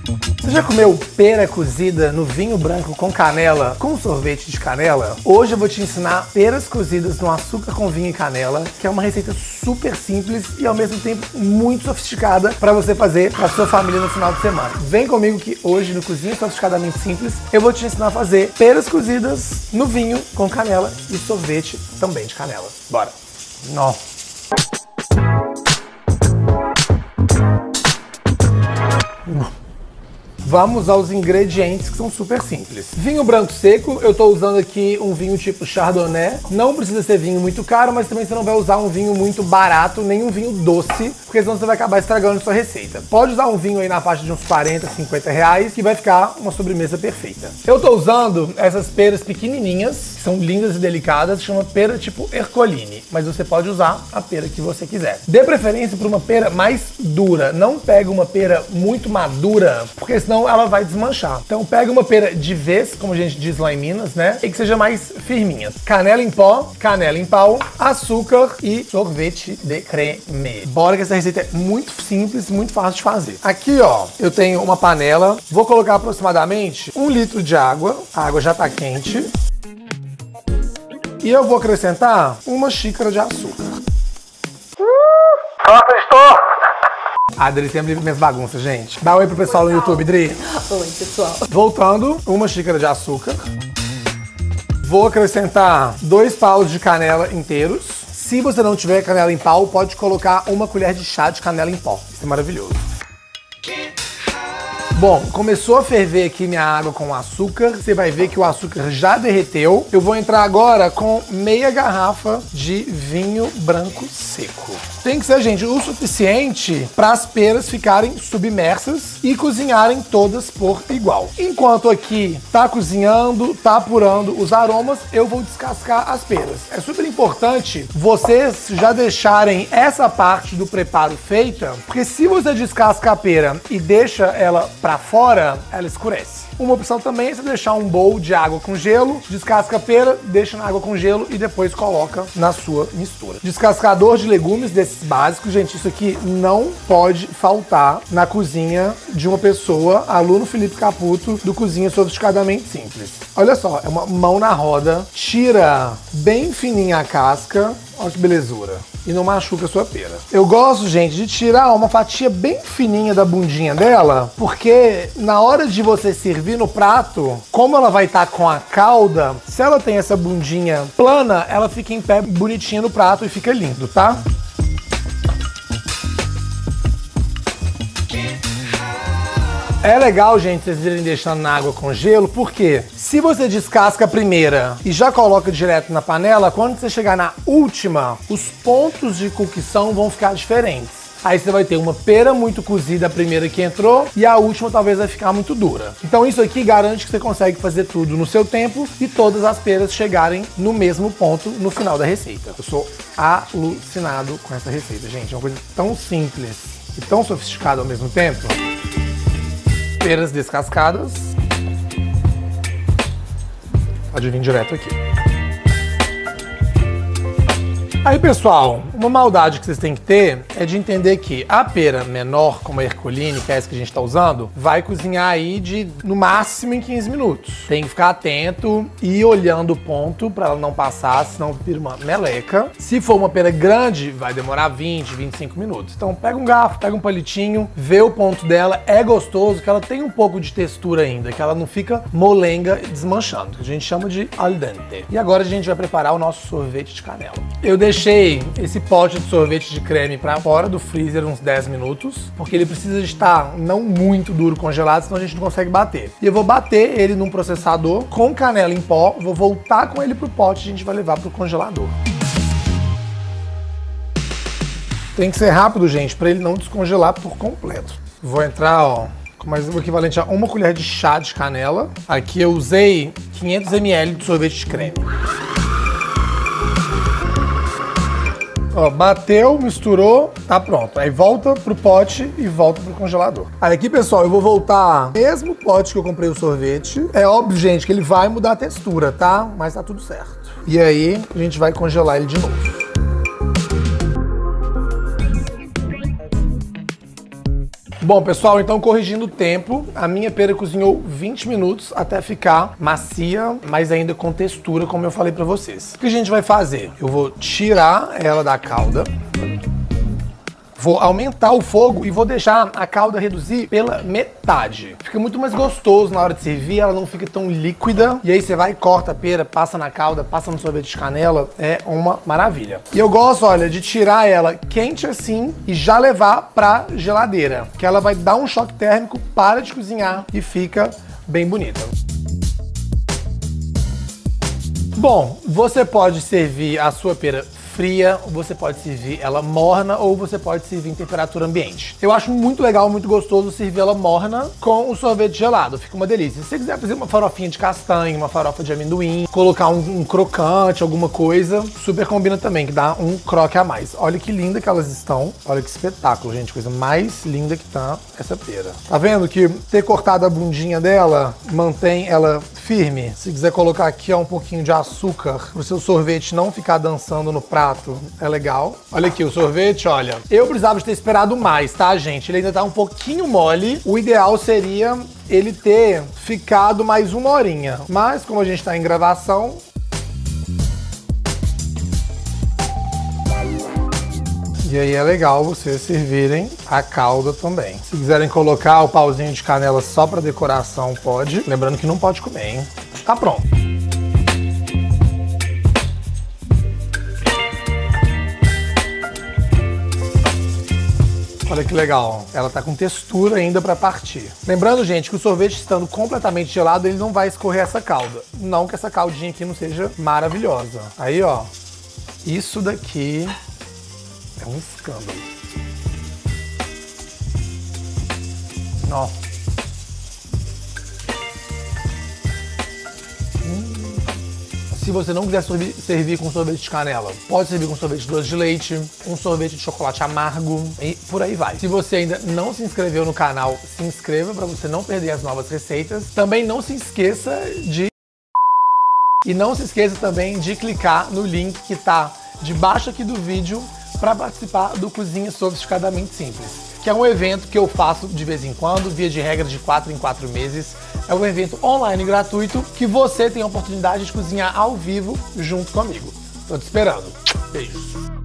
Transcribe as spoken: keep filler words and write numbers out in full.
Você já comeu pera cozida no vinho branco com canela, com sorvete de canela? Hoje eu vou te ensinar peras cozidas no açúcar com vinho e canela, que é uma receita super simples e ao mesmo tempo muito sofisticada para você fazer para sua família no final de semana. Vem comigo que hoje no Cozinha Sofisticadamente Simples eu vou te ensinar a fazer peras cozidas no vinho com canela e sorvete também de canela. Bora! Nossa! Vamos aos ingredientes que são super simples. Vinho branco seco, eu tô usando aqui um vinho tipo Chardonnay. Não precisa ser vinho muito caro, mas também você não vai usar um vinho muito barato, nem um vinho doce, porque senão você vai acabar estragando sua receita. Pode usar um vinho aí na faixa de uns quarenta, cinquenta reais, que vai ficar uma sobremesa perfeita. Eu tô usando essas peras pequenininhas, que são lindas e delicadas, chama pera tipo Ercoline, mas você pode usar a pera que você quiser. Dê preferência para uma pera mais dura, não pega uma pera muito madura, porque senão ela vai desmanchar. Então pega uma pera de vez, como a gente diz lá em Minas, né? E que seja mais firminha. Canela em pó, canela em pau, açúcar e sorvete de creme. Bora que essa receita é muito simples, muito fácil de fazer. Aqui, ó, eu tenho uma panela. Vou colocar aproximadamente um litro de água. A água já tá quente. E eu vou acrescentar uma xícara de açúcar. Nossa, estou! A Dri sempre livre minhas bagunças, gente. Dá um oi pro pessoal no YouTube, Dri. Oi, pessoal. Voltando, uma xícara de açúcar. Vou acrescentar dois paus de canela inteiros. Se você não tiver canela em pau, pode colocar uma colher de chá de canela em pó. Isso é maravilhoso. Bom, começou a ferver aqui minha água com açúcar. Você vai ver que o açúcar já derreteu. Eu vou entrar agora com meia garrafa de vinho branco seco. Tem que ser, gente, o suficiente para as peras ficarem submersas e cozinharem todas por igual. Enquanto aqui tá cozinhando, tá apurando os aromas, eu vou descascar as peras. É super importante vocês já deixarem essa parte do preparo feita, porque se você descasca a pera e deixa ela para fora, ela escurece. Uma opção também é você deixar um bowl de água com gelo, descasca a pera, deixa na água com gelo e depois coloca na sua mistura. Descascador de legumes desses básicos, gente, isso aqui não pode faltar na cozinha de uma pessoa, aluno Felipe Caputo, do Cozinha Sofisticadamente Simples. Olha só, é uma mão na roda, tira bem fininha a casca, olha que belezura. E não machuca a sua pera. Eu gosto, gente, de tirar uma fatia bem fininha da bundinha dela, porque na hora de você servir no prato, como ela vai estar com a calda, se ela tem essa bundinha plana, ela fica em pé bonitinha no prato e fica lindo, tá? É legal, gente, vocês irem deixando na água com gelo, porque se você descasca a primeira e já coloca direto na panela, quando você chegar na última, os pontos de cocção vão ficar diferentes. Aí você vai ter uma pera muito cozida, a primeira que entrou, e a última talvez vai ficar muito dura. Então isso aqui garante que você consegue fazer tudo no seu tempo e todas as peras chegarem no mesmo ponto no final da receita. Eu sou alucinado com essa receita, gente. É uma coisa tão simples e tão sofisticada ao mesmo tempo. Peras descascadas. Pode vir direto aqui. Aí, pessoal, uma maldade que vocês têm que ter é de entender que a pera menor, como a Ercoline, que é essa que a gente tá usando, vai cozinhar aí de, no máximo, em quinze minutos. Tem que ficar atento e olhando o ponto para ela não passar, senão vira uma meleca. Se for uma pera grande, vai demorar vinte, vinte e cinco minutos. Então, pega um garfo, pega um palitinho, vê o ponto dela. É gostoso que ela tem um pouco de textura ainda, que ela não fica molenga desmanchando. A gente chama de al dente. E agora a gente vai preparar o nosso sorvete de canela. Eu deixei esse pote de sorvete de creme para fora do freezer uns dez minutos, porque ele precisa estar não muito duro congelado, senão a gente não consegue bater. E eu vou bater ele num processador com canela em pó, vou voltar com ele pro pote e a gente vai levar pro congelador. Tem que ser rápido, gente, para ele não descongelar por completo. Vou entrar, ó, com mais o equivalente a uma colher de chá de canela. Aqui eu usei quinhentos mililitros de sorvete de creme. Ó, bateu, misturou, tá pronto. Aí volta pro pote e volta pro congelador. Aí aqui, pessoal, eu vou voltar mesmo pote que eu comprei o sorvete. É óbvio, gente, que ele vai mudar a textura, tá? Mas tá tudo certo. E aí, a gente vai congelar ele de novo. Bom, pessoal, então corrigindo o tempo, a minha pera cozinhou vinte minutos até ficar macia, mas ainda com textura, como eu falei pra vocês. O que a gente vai fazer? Eu vou tirar ela da calda. Vou aumentar o fogo e vou deixar a calda reduzir pela metade. Fica muito mais gostoso na hora de servir, ela não fica tão líquida. E aí você vai, corta a pera, passa na calda, passa no sorvete de canela, é uma maravilha. E eu gosto, olha, de tirar ela quente assim e já levar pra geladeira, que ela vai dar um choque térmico, para de cozinhar e fica bem bonita. Bom, você pode servir a sua pera fria, você pode servir ela morna ou você pode servir em temperatura ambiente. Eu acho muito legal, muito gostoso servir ela morna com o sorvete gelado, fica uma delícia. Se você quiser fazer uma farofinha de castanha, uma farofa de amendoim, colocar um, um crocante, alguma coisa, super combina também, que dá um croque a mais. Olha que linda que elas estão, olha que espetáculo, gente, coisa mais linda que tá essa pera. Tá vendo que ter cortado a bundinha dela mantém ela firme? Se quiser colocar aqui ó, um pouquinho de açúcar, para o seu sorvete não ficar dançando no prato, é legal. Olha aqui o sorvete, olha. Eu precisava de ter esperado mais, tá, gente? Ele ainda tá um pouquinho mole. O ideal seria ele ter ficado mais uma horinha. Mas, como a gente tá em gravação... E aí é legal vocês servirem a calda também. Se quiserem colocar o pauzinho de canela só pra decoração, pode. Lembrando que não pode comer, hein? Tá pronto. Olha que legal, ela tá com textura ainda pra partir. Lembrando, gente, que o sorvete estando completamente gelado, ele não vai escorrer essa calda. Não que essa caldinha aqui não seja maravilhosa. Aí, ó, isso daqui é um escândalo. Ó. Se você não quiser servir com sorvete de canela, pode servir com sorvete de doce de leite, um sorvete de chocolate amargo e por aí vai. Se você ainda não se inscreveu no canal, se inscreva para você não perder as novas receitas. Também não se esqueça de... E não se esqueça também de clicar no link que tá debaixo aqui do vídeo para participar do Cozinha Sofisticadamente Simples, que é um evento que eu faço de vez em quando, via de regra de quatro em quatro meses. É um evento online gratuito que você tem a oportunidade de cozinhar ao vivo junto comigo. Tô te esperando. Beijos.